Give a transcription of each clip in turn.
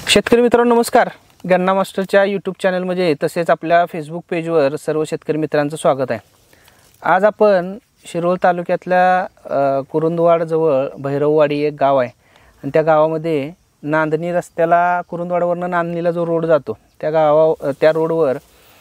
शेतकरी मित्रांनो नमस्कार. गन्ना मास्टरच्या यूट्यूब चॅनलमध्ये तसेच आपल्या फेसबुक पेजवर सर्व शेतकरी मित्रांचं स्वागत आहे. आज आपण शिरोळ तालुक्यातल्या कुरुंदवाडजवळ भैरववाडी एक गाव आहे आणि त्या गावामध्ये नांदणी रस्त्याला कुरुंदवाडवरनं नांदणीला जो रोड जातो त्या रोडवर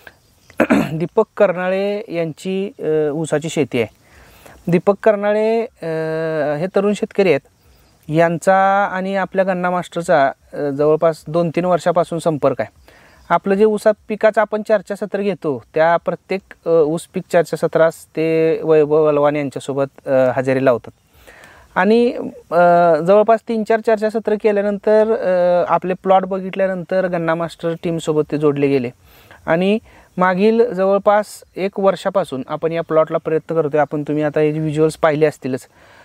दीपक कर्नाळे यांची ऊसाची शेती आहे. दीपक कर्नाळे हे तरुण शेतकरी आहेत. यांचा आणि आपल्या गन्ना मास्टरचा जवळपास 2-3 वर्षापासून संपर्क आहे. आपलं जे ऊसा पिकाचं आपण चर्चासत्र घेतो त्या प्रत्येक ऊस पीक चर्चासत्रास ते वैभव बलवान यांच्यासोबत हजेरी लावतात आणि जवळपास 3-4 चर्चासत्र केल्यानंतर आपले प्लॉट बघितल्यानंतर गन्ना मास्टर टीमसोबत ते जोडले गेले आणि मागील जवळपास 1 वर्षापासून आपण या प्लॉटला प्रयत्न करतोय. आपण तुम्ही आता हे व्हिज्युअल्स पाहिले असतीलच.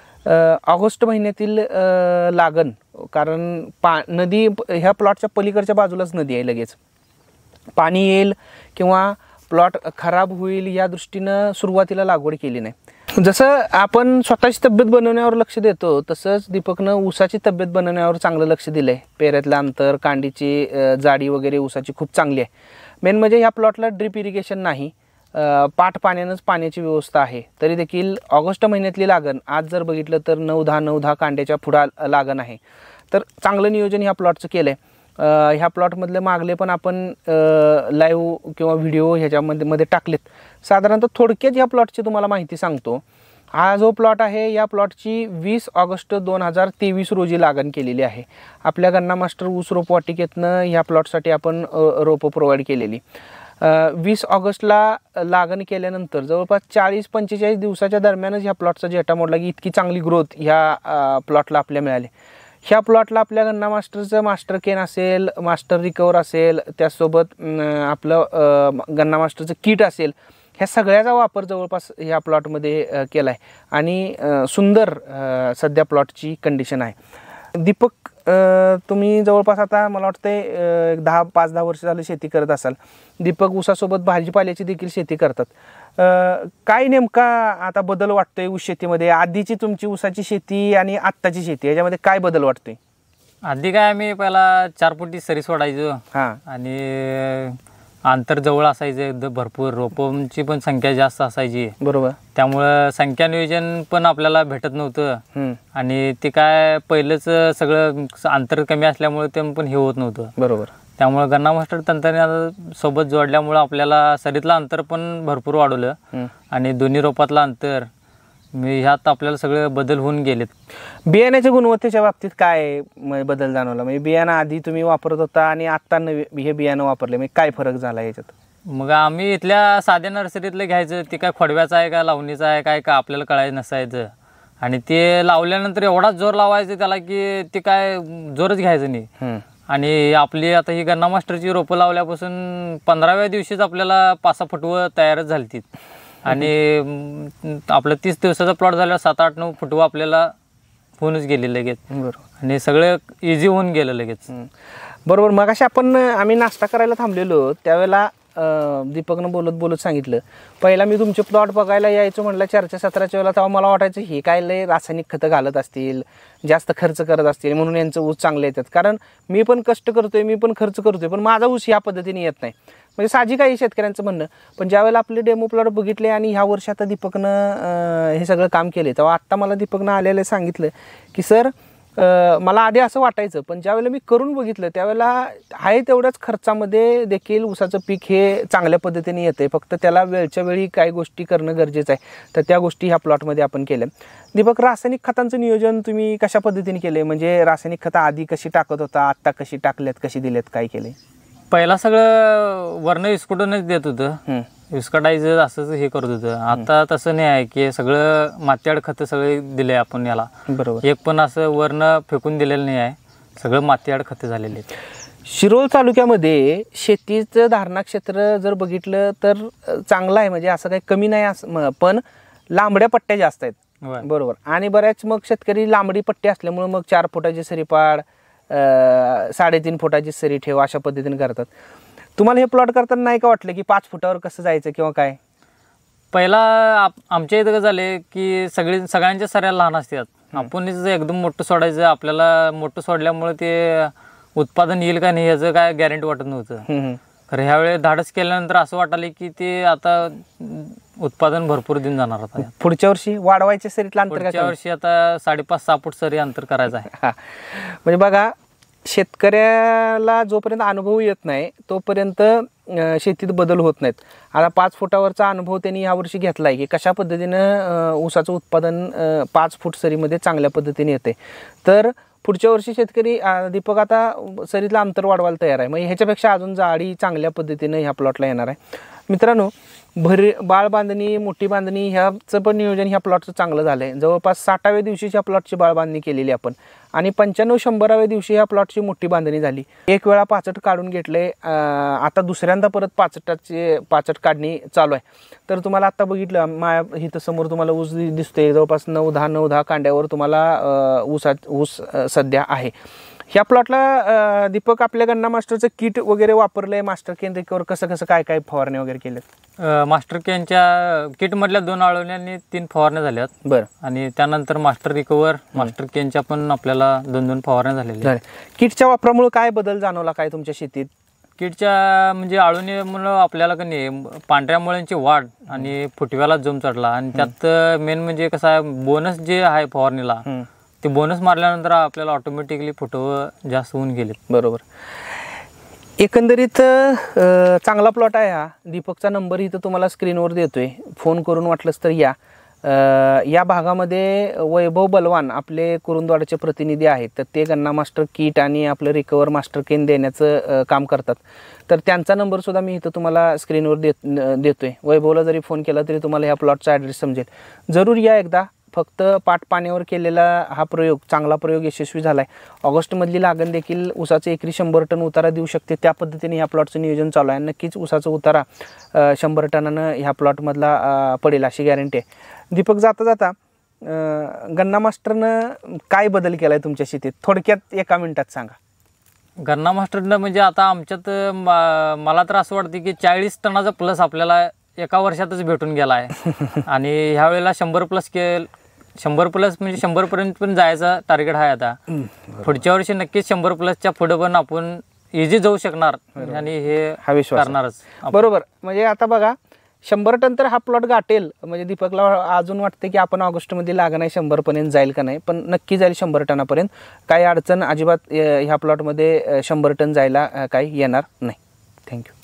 ऑगस्ट महिन्यातील लागण, कारण नदी ह्या प्लॉटच्या पलीकडच्या बाजूलाच नदी आहे. लगेच पाणी येईल किंवा प्लॉट खराब होईल या दृष्टीनं सुरुवातीला लागवड केली नाही. जसं आपण स्वतःची तब्येत बनवण्यावर लक्ष देतो तसंच दीपकनं ऊसाची तब्येत बनवण्यावर चांगलं लक्ष दिलं आहे. पेऱ्यातलं अंतर, कांडीची जाडी वगैरे ऊसाची खूप चांगली आहे. मेन म्हणजे ह्या प्लॉटला ड्रिप इरिगेशन नाही, पाठ पाण्यानंच पाण्याची व्यवस्था आहे. तरी देखील ऑगस्ट महिन्यातली लागण आज जर बघितलं तर 9-10 कांड्याच्या पुढा लागण आहे. तर चांगलं नियोजन ह्या प्लॉटचं केलं आहे. ह्या प्लॉटमधले मागले पण आपण लाईव्ह किंवा व्हिडिओ ह्याच्यामध्ये टाकलेत. साधारणतः थोडक्यात ह्या प्लॉटची तुम्हाला माहिती सांगतो. हा जो प्लॉट आहे या प्लॉटची 20 ऑगस्ट 2023 रोजी लागण केलेली आहे. आपल्या गन्ना मास्टर ऊस रोपवाटिकेतनं ह्या प्लॉटसाठी आपण रोपं प्रोव्हाइड केलेली. 20 ऑगस्टला लागण केल्यानंतर जवळपास 40-45 दिवसाच्या दरम्यानच ह्या प्लॉटचा जेटा मोडला की इतकी चांगली ग्रोथ ह्या प्लॉटला आपल्या मिळाली. ह्या प्लॉटला आपल्या गन्ना मास्टरचं मास्टर केन असेल, मास्टर रिकवर असेल, त्यासोबत आपलं गन्ना मास्टरचं किट असेल, ह्या सगळ्याचा वापर जवळपास ह्या प्लॉटमध्ये केला आहे आणि सुंदर सध्या प्लॉटची कंडिशन आहे. दीपक, तुम्ही जवळपास आता मला वाटतं 5-10 वर्ष झालं शेती करत असाल. दीपक ऊसासोबत भाजीपाल्याची देखील शेती करतात. काय नेमका आता बदल वाटतोय ऊस शेतीमध्ये? आधीची तुमची ऊसाची शेती आणि आत्ताची शेती याच्यामध्ये काय बदल वाटतोय? आधी काय आम्ही पहिला 4 फुटी सरी सोडायचो आणि अंतर जवळ असायचं, भरपूर रोपांची पण संख्या जास्त असायची. बरोबर. त्यामुळं संख्या नियोजन पण आपल्याला भेटत नव्हतं आणि ते काय पहिलंच सगळं अंतर कमी असल्यामुळे ते पण हे होत नव्हतं. बरोबर. त्यामुळे गन्ना मास्टर तंत्रज्ञानासोबत जोडल्यामुळं आपल्याला सरीतलं अंतर पण भरपूर वाढवलं आणि दोन्ही रोपातलं अंतर ह्यात आपल्याला सगळे बदल होऊन गेलेत. बियाण्याच्या गुणवत्तेच्या बाबतीत काय बदल जाणवला? म्हणजे बियाणं आधी तुम्ही वापरत होता आणि आत्ता हे बियाणं वापरले, म्हणजे काय फरक झाला याच्यात? मग आम्ही इथल्या साध्या नर्सरीतलं घ्यायचं, ते काय खोडव्याचं आहे का लावणीचं आहे काय का आपल्याला कळायचं नसायचं आणि ते लावल्यानंतर एवढा जोर लावायचं त्याला की ते काय जोरच घ्यायचं नाही. आणि आपली आता ही गन्ना मास्टरची रोपं लावल्यापासून 15व्या दिवशीच आपल्याला 5-6 फुटवं तयारच झाली आणि आपलं 30 दिवसाचा प्लॉट झाल्यावर 7-8-9 फुटवं आपल्याला होऊनच गेले लगेच. बरोबर. आणि सगळं इझी होऊन गेलं लगेच. बरोबर. मग अशा आम्ही नाश्ता करायला थांबलेलो त्यावेळेला दीपकनं बोलत सांगितलं, पहिला मी तुमचे प्लॉट बघायला यायचो म्हटलं चर्चासत्राच्या वेळेला, तेव्हा मला वाटायचं हे काय लय रासायनिक खतं घालत असतील, जास्त खर्च करत असतील म्हणून यांचं ऊस चांगले येतात. कारण मी पण कष्ट करतोय, मी पण खर्च करतोय, पण माझा ऊस ह्या पद्धतीने येत नाही. म्हणजे साहजिक आहे शेतकऱ्यांचं म्हणणं. पण ज्यावेळेला आपले डेमो प्लॉट बघितले आणि ह्या वर्षी आता दीपकनं हे सगळं काम केले, तेव्हा आत्ता मला दीपकनं आलेलं सांगितलं की सर मला आधी असं वाटायचं, पण ज्यावेळेला मी करून बघितलं त्यावेळेला आहे तेवढ्याच खर्चामध्ये देखील ऊसाचं पीक हे चांगल्या पद्धतीने येतं. फक्त त्याला वेळच्या वेळी काही गोष्टी करणं गरजेचं आहे. तर त्या गोष्टी ह्या प्लॉटमध्ये आपण केल्या. दीपक, रासायनिक खतांचं नियोजन तुम्ही कशा पद्धतीने केले? म्हणजे रासायनिक खतं आधी कशी टाकत होता, आत्ता कशी टाकल्यात, कशी दिल्यात, काय केले? पहिला सगळं वर्ण विस्कुटूनच देत होतं, विस्कटायचं असंच हे करत होतं. आता तसं नाही आहे की सगळं मातीआड खतं सगळे दिले आपण याला. बरोबर. एक पण असं वर्ण फेकून दिलेलं नाही आहे, सगळं मातीआड खतं झालेले आहेत. शिरोळ तालुक्यामध्ये शेतीचं धारणा क्षेत्र जर बघितलं तर चांगलं आहे, म्हणजे असं काही कमी नाही असं, पण लांबड्या पट्ट्या जास्त आहेत. बरोबर. आणि बऱ्याच मग शेतकरी लांबडी पट्टी असल्यामुळे मग 4 फुटाची सरीपाड, 3.5 फुटाची सरी ठेव अशा पद्धतीने करतात. तुम्हाला हे प्लॉट करताना नाही का वाटलं की 5 फुटावर कसं जायचं किंवा काय? पहिला आमच्या इथं झाले की सगळ्यांच्या सऱ्या लहान असतात. आपण एकदम मोठं सोडायचं, आपल्याला मोठं सोडल्यामुळे ते उत्पादन येईल का नाही याचं काय गॅरंटी वाटत नव्हतं. खरं ह्यावेळी धाडस केल्यानंतर असं वाटायला की ते आता उत्पादन भरपूर दिन जाणार आता. पुढच्या वर्षी वाढवायचे सरीतलं अंतर काय? पुढच्या वर्षी आता 5.5-6 फूट सरी अंतर करायचं आहे. हा, म्हणजे बघा, शेतकऱ्याला जोपर्यंत अनुभव येत नाही तोपर्यंत शेतीत बदल होत नाहीत. आता 5 फुटावरचा अनुभव त्यांनी यावर्षी घेतला आहे की कशा पद्धतीनं ऊसाचं उत्पादन 5 फूट सरीमध्ये चांगल्या पद्धतीने येते. तर पुढच्या वर्षी शेतकरी दीपक आता सरीतलं अंतर वाढवायला तयार आहे. मग ह्याच्यापेक्षा अजून जाडी चांगल्या पद्धतीनं ह्या प्लॉटला येणार आहे. मित्रांनो, बाळ बांधणी, मोठी बांधणी ह्याचं पण नियोजन ह्या प्लॉटचं चांगलं झालं आहे. जवळपास 60व्या दिवशी ह्या प्लॉटची बाळ बांधणी केलेली आपण आणि 95-100व्या दिवशी ह्या प्लॉटची मोठी बांधणी झाली. एक वेळा पाचट काढून घेतले, आता दुसऱ्यांदा परत पाचट काढणी चालू आहे. तर तुम्हाला आता बघितलं माया इथं समोर तुम्हाला ऊस दिसतोय, जवळपास 9-10 कांड्यावर तुम्हाला ऊस सध्या आहे. ह्या प्लॉटला दीपक आपल्या गन्ना मास्टरचं किट वगैरे वापरलंय, मास्टर केन रिकवर कसं काय फवारणे वगैरे केलेत? मास्टर केनच्या किटमधल्या 2 आळवण्यांनी 3 फवारण्या झाल्यात. बरं. आणि त्यानंतर मास्टर रिकवर, मास्टर केनच्या पण आपल्याला 2-2 फवारण्या झालेल्या. किटच्या वापरामुळे काय बदल जाणवला काय तुमच्या शेतीत? किटच्या म्हणजे आळवणीमुळं आपल्याला का नाही पांढऱ्या मुळ्यांची वाढ आणि फुटव्याला जोम चढला. आणि त्यात मेन म्हणजे कसं आहे, बोनस जे आहे फवारणीला ते बोनस मारल्यानंतर आपल्याला ऑटोमॅटिकली फुटवं जास्त होऊन गेले. बरोबर. एकंदरीत चांगला प्लॉट आहे हा. दीपकचा नंबर इथं तुम्हाला स्क्रीनवर देतोय, फोन करून वाटलंच तर या. या भागामध्ये वैभव बलवान आपले कुरुंदवाडचे प्रतिनिधी आहेत. तर ते गन्ना मास्टर किट आणि आपलं रिकवर मास्टर केन देण्याचं काम करतात. तर त्यांचा नंबरसुद्धा मी इथं तुम्हाला स्क्रीनवर देतोय. वैभवला जरी फोन केला तरी तुम्हाला ह्या प्लॉटचा ॲड्रेस समजेल. जरूर या एकदा. फक्त पाट पाण्यावर केलेला हा प्रयोग, चांगला प्रयोग यशस्वी झाला आहे. ऑगस्टमधली लागण देखील ऊसाचं एकरी 100 टन उतारा देऊ शकते. त्या पद्धतीने ह्या प्लॉटचं नियोजन चालू आहे. नक्कीच ऊसाचा उतारा 100 टनानं ह्या प्लॉटमधला पडेल अशी गॅरंटी आहे. दीपक, जाता जाता गन्ना मास्टरनं काय बदल केला आहे तुमच्या शेतीत थोडक्यात 1 मिनिटात सांगा. गन्ना मास्टरनं म्हणजे आता आमच्यात मला तर असं वाटतं की 40 टनाचा प्लस आपल्याला एका वर्षातच भेटून गेला आहे. आणि ह्या वेळेला 100 प्लस म्हणजे 100पर्यंत पण जायचा टार्गेट आहे आता. पुढच्या वर्षी नक्कीच 100+च्या पुढे पण आपण इझी जाऊ शकणार आणि हे करणारच. बरोबर. म्हणजे आता बघा, 100 टन तर हा प्लॉट गाठेल. म्हणजे दीपकला अजून वाटते की आपण ऑगस्टमध्ये लागण आहे 100पर्यंत जाईल का नाही, पण नक्की जाईल 100 टनापर्यंत. काही अडचण अजिबात ह्या प्लॉटमध्ये 100 टन जायला काही येणार नाही. थँक्यू.